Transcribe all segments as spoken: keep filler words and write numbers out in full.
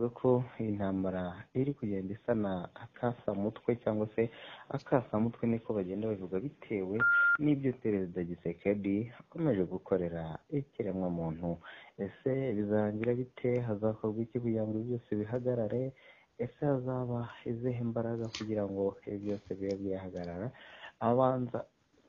bavuga ko iyi ntambara iri kugenda isa na akasamutwe cyangwa se akasamutwe niko bagenda bavuga bitewe n'ibyo perezida Tshisekedi akomeje gukorera ikiremwamuntu. Ese bizarangira bite? Hazakorwa iki kugira ngo byose bihagarare? Ese hazaba izihe imbaraga kugira ngo ibi byose bibe byahagarara? Abanza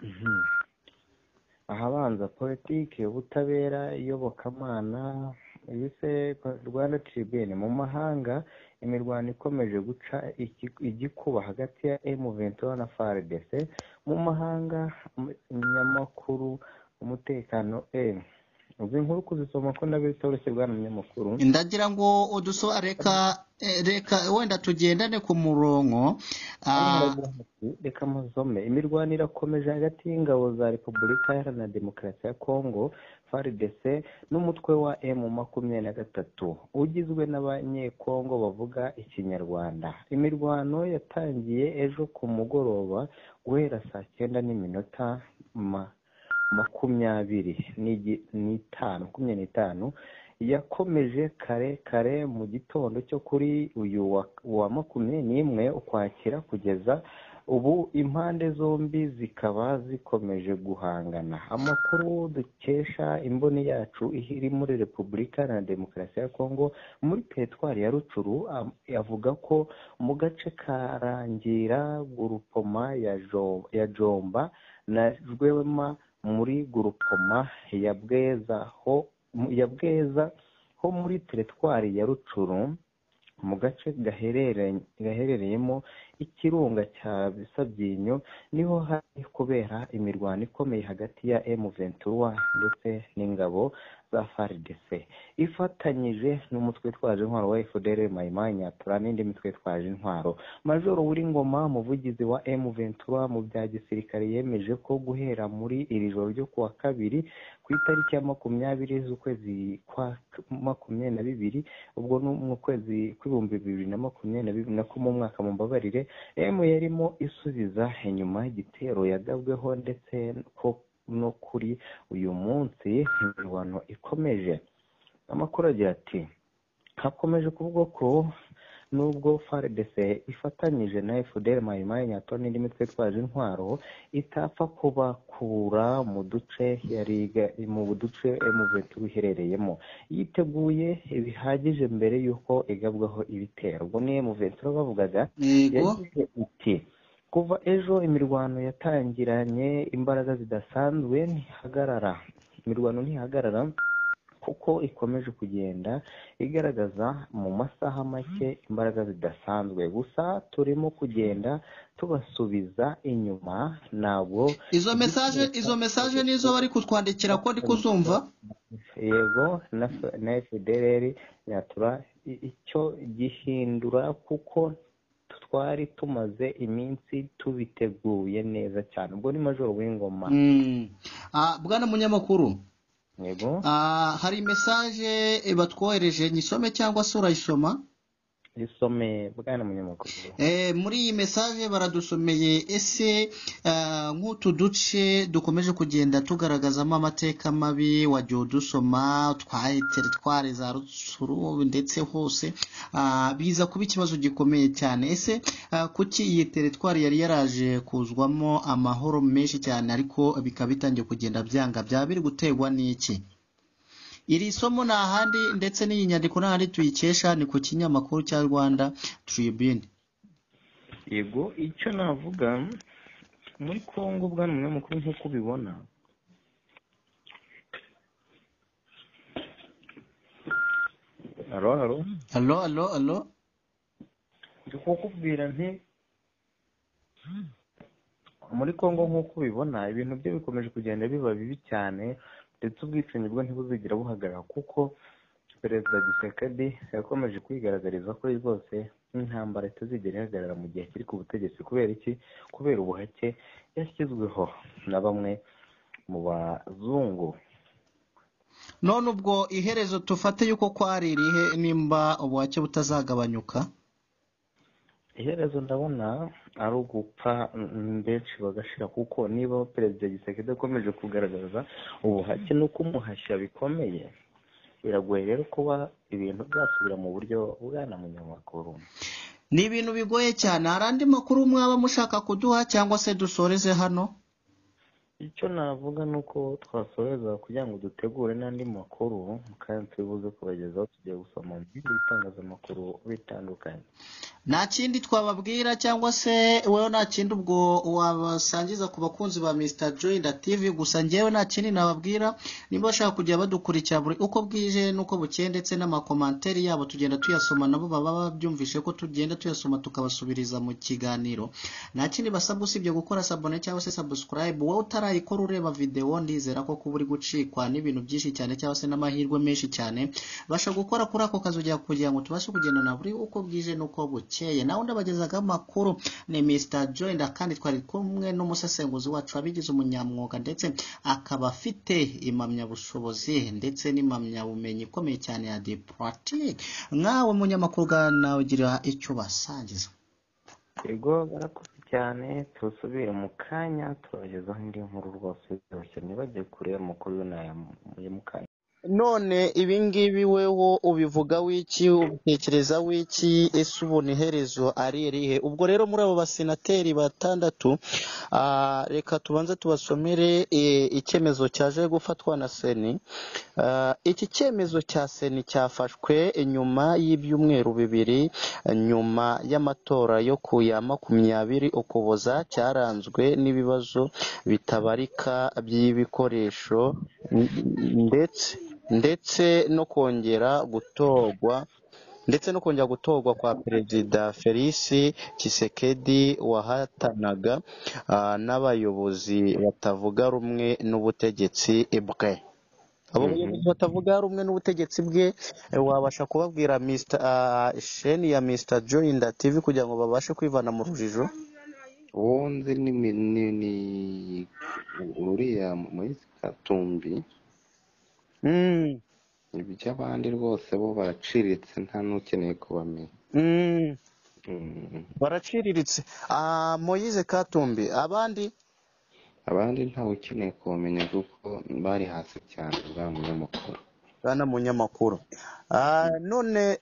ahabanza politiki, ubutabera, iyobokamana, ibise Rwanda Tribune. Mu mahanga imirwano ikomeje guca igikuba hagati ya M vingt et un na F A R D C. Mu mahanga umunyamakuru umutekano eh uzi inkuru kuzisoma ko ndabitoroshye bwana munyamakuru. Ndagira ngo uduso reka reka wenda tugendane ku murongo. Reka muzome. Imirwano irakomeje hagati y'ingabo za Repubulika Iharanira Demokarasi ya Kongo F A R D C n'umutwe wa M makumyabiri na gatatu ugizwe n'abanyekongo bavuga ikinyarwanda. Imirwano yatangiye ejo ku mugoroba guhera saa cyenda n'iminota makumyabiri n'itanu makumyabiri n'itanu yakomeje kare kare mu gitondo cyo kuri uyu wa makumyabiri n'imwe Ukwakira kugeza ubu impande zombi zikaba zikomeje guhangana. Amakuru dukesha imboni yacu iri muri Repubulika na Demokarasi ya Kongo muri teritwari ya Rucuru yavuga ko mu gace karangira gurupoma ya Jomba na Rwema muri gurupoma ya Bweza ho ya Bweza ho muri teritwari ya Rucuru mu gace gaherereyemo ikirunga cya Bisabyinyo niho hari kubera imirwano ikomeye hagati ya M vingt et un ndetse n'ingabo za F A R D C ifatanyije n'umutwe twaje intwaro wa F D L R Maimai Nyatura n'indi mitwe twaje intwaro. Majoro Uwingoma umuvugizi wa M vingt et un mu bya gisirikare yemeje ko guhera muri iri joro ryo kuwa kabiri ku itariki ya makumyabiri z'ukwezi kwa makumyabiri na bibiri ubwo mu kwezi kw'ibihumbi bibiri na makumyabiri na bibiri nako mu mwaka mu mbabarire M yarimo isubiza inyuma igitero yagabweho ndetse ko no kuri uyu munsi imirwano ikomeje. Amakuru agira ati hakomeje kuvuga ko nubwo F A R D C ifatanyije na F D L R Maimai Nyatura n'indi mitwe twaje intwaro itapfa kubakura mu duce yariga mu duce M vingt et un iherereyemo, yiteguye bihagije mbere y'uko igabwaho ibitero. Ubwo ni M vingt et un bavugaga yagize iti kuva ejo imirwano yatangiranye imbaraga zidasanzwe ntihagarara imirwano ntihagarara kuko ikomeje kugenda igaragaza mu masaha make imbaraga zidasanzwe. Gusa turimo kugenda tubasubiza inyuma. Ntabwo izo message izo message nizo bari kutwandikira ko ndi kuzumva. Yego na F D L R Nyatura icyo gihindura kuko twari tumaze iminsi tubiteguye neza cyane. Ubwo ni Majoro Uwingoma. Mm. Ah bwana munyamakuru. Yego. Ah hari message batwohereje nyisome cyangwa se urayisoma? Isome bwana munyamakuru. Eh muri iyi message baradusomeye ese uh, nk'utu duce dukomeje kugenda tugaragazamo amateka mabi wagiye dusoma twaye teritwari za Rutsuru ndetse hose uh, biza kuba ikibazo gikomeye cyane. Ese uh, kuki iyi teritwari yari yaraje kuzwamo amahoro menshi cyane ariko bikaba bitangiye kugenda byanga byaba biri gutegwa n'iki? Iri somo na handi ndetse n'iyi nyandiko n'ahandi tuyikesha ni ku kinyamakuru cya Rwanda Tribune. Yego icyo navuga muri Kongo bwana munyamakuru nk'uko ubibona Alo alo alo alo alo ndikukubwira nti muri Kongo nk'uko ubibona ibintu byo bikomeje kugenda biba bibi cyane ndetse ubwicanyi bwo ntibuzigera buhagarara kuko perezida Tshisekedi yakomeje kwigaragariza ko rwose intambara itazigera ihagarara mu gihe kiri ku butegetsi. Kubera iki? Kubera ubuhake yashyizweho na bamwe mu bazungu. None ubwo iherezo tufate yuko kwari irihe nimba ubuhake butazagabanyuka? Iherezo ndabona ari ugupfa benshi bagashira kuko niba perezida Tshisekedi akomeje kugaragaza ubuhake no kumuhashya bikomeye biragoye rero kuba ibintu byasubira mu buryo bwana munyamakuru. ni ibintu bigoye cyane. hari andi makuru mwaba mushaka kuduha cyangwa se dusoreze hano? icyo navuga ni uko twasoreza kugira ngo dutegure n'andi makuru kandi tubibuze kubagezaho tugiye gusoma mu bindi bitangazamakuru bitandukanye. nta kindi twababwira cyangwa se wowe nta kindi ubwo wabasangiza ku bakunzi ba mister Joyinda T V? gusa njyewe nta kindi nababwira, niba bashaka kujya badukurikira buri uko bwije n'uko bukeye ndetse n'amakomanteri yabo tugenda tuyasoma, nabo baba babyumvishe ko tugenda tuyasoma tukabasubiriza mu kiganiro. nta kindi basabwa usibye gukora sabone cyangwa se subscribe. wowe utarayikora ureba video, ndizera ko kuba uri gucikwa n'ibintu byinshi cyane cyangwa se n'amahirwe menshi cyane, basha gukora kuri ako kazi kugira ngo tubashe kugendana buri uko bwije n'uko bukeye. nawe ndabagezaga amakuru ni mister Joyinda, kandi twari kumwe n'umusesenguzi wacu wabigize umunyamwuga ndetse akaba afite impamyabushobozi ndetse n'impamyabumenyi ikomeye cyane ya diplomatique. nkawe munyamakuru nawe ugira icyo basangiza. yego barakoze cyane, tusubire mu kanya tubagezaho indi nkuru rwose byoroshye, ntibajye kure amakuru y'inaya mu kanya. none ibingibi weho ubivuga wiki, ubitekereza wiki, ese ubona iherezo ari irihe? ubwo rero muri abo basenateri batandatu, reka tubanze tubasomere icyemezo cyaje gufatwa na seni. iki cyemezo cya seni cyafashwe nyuma y'ibyumweru bibiri nyuma y'amatora yo ku ya makumyabiri ukuboza, cyaranzwe n'ibibazo bitabarika by'ibikoresho ndetse ndetse no kongera gutorwa ndetse no kongera gutorwa kwa Perezida Felix Tshisekedi wahatanaga n'abayobozi batavuga rumwe n'ubutegetsi bwe. abo bayobozi batavuga rumwe n'ubutegetsi bwe wabasha kubabwira mister sheni ya mister Joyinda T V kugira ngo babashe kwivana mu rujijo? wonze ni ni uriya Moise Katumbi. Mm. iby'abandi rwose bo baraciriritse nta n'ukeneye kubamenya. Mm. baraciriritse. ah Moise Katumbi, abandi abandi ntawe ukeneye kubamenya kuko bari hasi cyane bwa munyamakuru. bana munyamakuru. ah none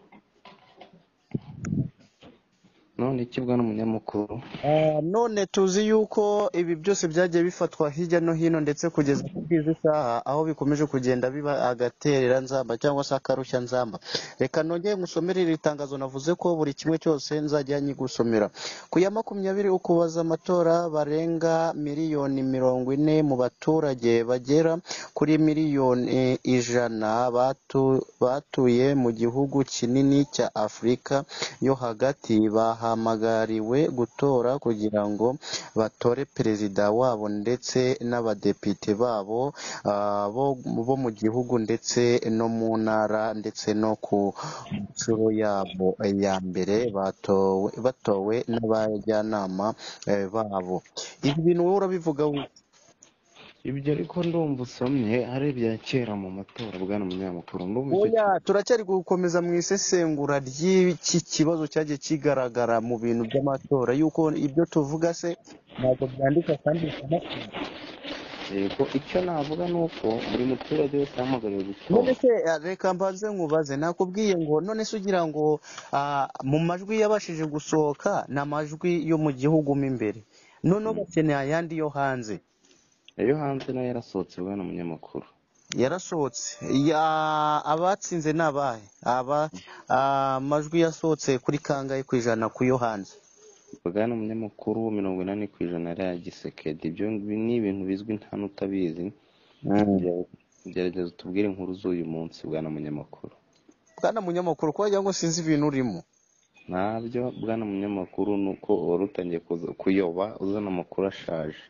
none iki bwana munyamakuru? Uh, none tuzi yuko ibi byose byagiye bifatwa hirya no hino ndetse kugeza ku bwiza isaha aho bikomeje kugenda biba agaterera nzamba cyangwa se akarushya nzamba. reka nongeye musomere iri tangazo navuze ko buri kimwe cyose nzajya nyigusomera. ku ya makumyabiri ukuboza amatora barenga miliyoni mirongo ine mu baturage bagera kuri miliyoni ijana batu, batuye mu gihugu kinini cya Afurika yo hagati baha hamagariwe gutora kugira ngo batore perezida wabo ndetse n'abadepite babo uh, bo, bo mu gihugu ndetse no mu ntara ndetse no ku nshuro yabo ya mbere batowe batowe n'abajyanama eh, babo. ibi bintu wowe urabivuga wiki? ibyo ariko ndumva usomye ari ibya kera mu matora bwana munyamakuru. oya turacyari gukomeza mu isesengura ry'iki kibazo cyagiye kigaragara mu bintu by'amatora yuko ibyo tuvuga se ntabwo byandika kandi bikanakunda. yego icyo navuga ni uko buri muturage wese ahamagariwe gutora. none se reka mbanze nkubaze, nakubwiye ngo none se ugira ngo mu majwi yabashije gusohoka ni amajwi yo mu gihugu mo imbere, noneho bakeneye ayandi yo hanze. iyo hanze nayo yarasohotse bwana munyamakuru. yarasohotse. ya abatsinze nabahe? aba amajwi yasohotse kuri kangahe ku ijana ku yo hanze? bwana munyamakuru mirongo inani ku ijana ari aya Gisekedi. ibyo ni ibintu bizwi nta n'utabizi. gerageza tubwire inkuru z'uyu munsi bwana munyamakuru. bwana munyamakuru ko wagira ngo sinzi ibintu urimo. ntabyo bwana munyamakuru ni uko wari utangiye kuyoba uzana amakuru ashaje.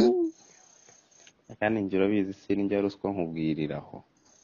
kandi njye urabizi sinjya ruswa nkubwiriraho.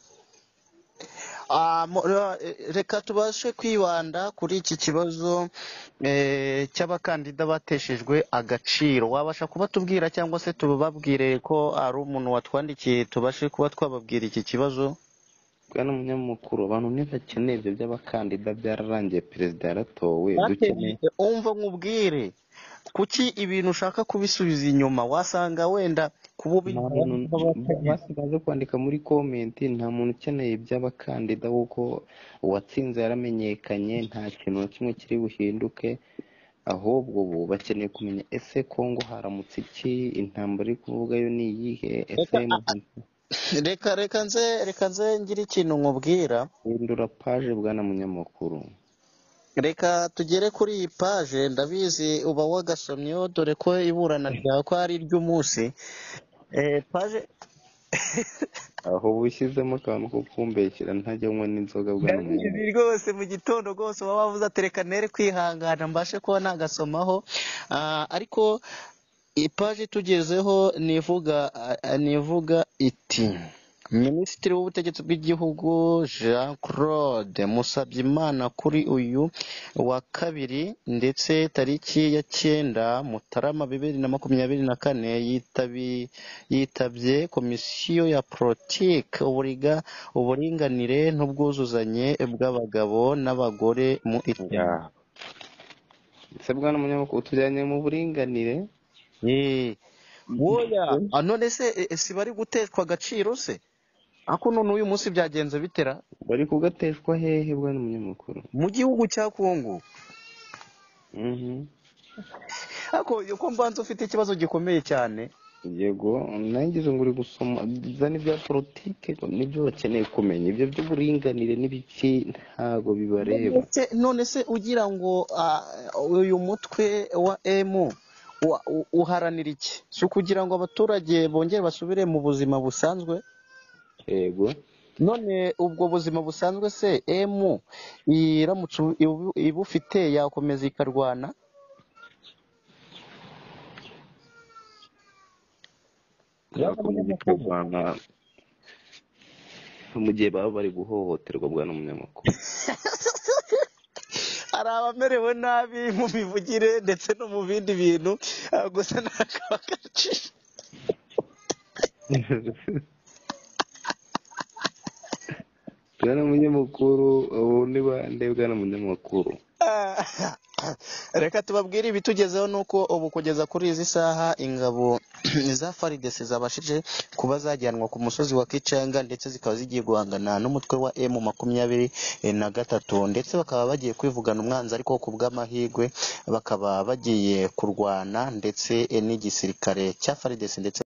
reka tubashe kwibanda kuri iki kibazo cy'abakandida bateshejwe agaciro. wabasha kuba tubwira cyangwa se tubabwire ko ari umuntu watwandikiye tubashe kuba twababwira iki kibazo? bwana munyamakuru abantu ntibakeneye ibyo by'abakandida byararangiye perezida yaratowe dukeneye umva nkubwire kuki ibintu ushaka kubisubiza inyuma wasanga wenda kuba nta muntu basigaje kwandika muri komenti nta muntu ukeneye iby'abakandida kuko uwatsinze yaramenyekanye nta kintu na kimwe kiri buhinduke ahubwo ubu bakeneye kumenya ese Kongo haramutse iki intambara iri kuvugayo ni iyihe ese reka reka nze reka nze ngira ikintu nkubwira hindura paje bwana munyamakuru reka tugere kuri iyi paje ndabizi uba wagasomyeho dore ko iburana ryawe ko ari iry'umunsi eh paje aho bushyizemo akantu ko kumbeshyira ntajya nywa n'inzoga bwana munyamakuru rwose mu gitondo rwose uba wavuze atereka nere kwihangana mbashe kuba nagasomaho ariko ipaje tugezeho nivuga nivuga iti Minisitiri w'ubutegetsi bw'igihugu Jean Claude Musabyimana kuri uyu wa kabiri ndetse tariki ya cyenda Mutarama bibiri na makumyabiri na kane yitabi yitabye komisiyo ya politike uburiga uburinganire n'ubwuzuzanye bw'abagabo n'abagore mu Itya. Se bwana munyamakuru tujyanye mu buringanire eh woya none se si bari guteshwa agaciro se ako none uyu munsi byagenze bitera bari kugateshwa hehe bwana munyamakuru mu gihugu cya Kongo mhm ako yuko mbanza ufite ikibazo gikomeye cyane yego nangize ngo uri gusoma zani bya politike nibyo bakeneye kumenya ibyo by'uburinganire n'ibiki ntago bibareba none se ugira ngo uyu mutwe wa M uharanira iki si ukugira ngo abaturage bongere basubire mu buzima busanzwe yego none ubwo buzima busanzwe se M iramutse ibufite yakomeza ikarwana yakomeza ikarwana mu gihe baba bari guhohoterwa bwana munyamakuru hari abamerewe nabi mu mivugire ndetse no mu bindi bintu gusa ntakabagaci bwana munyamakuru ubu ni bande bwana munyamakuru reka tubabwire ibitugezeho nuko ubu kugeza kuri izi saha ingabo za F A R D C zabashije kuba zajyanwa ku musozi wa Kicanga ndetse zikaba zigiye guhangana n'umutwe wa M makumyabiri na gatatu ndetse bakaba bagiye kwivugana umwanzi ariko ku bw'amahirwe bakaba bagiye kurwana ndetse n'igisirikare cya F A R D C ndetse